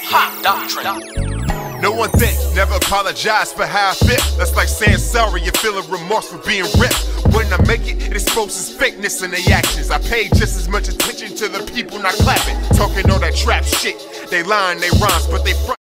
Hot doctrine. No one think, never apologize for how I feel. That's like saying sorry and feeling remorse for being ripped. When I make it, it exposes fakeness in their actions. I pay just as much attention to the people not clapping, talking all that trap shit. They lying, they rhymes, but they front.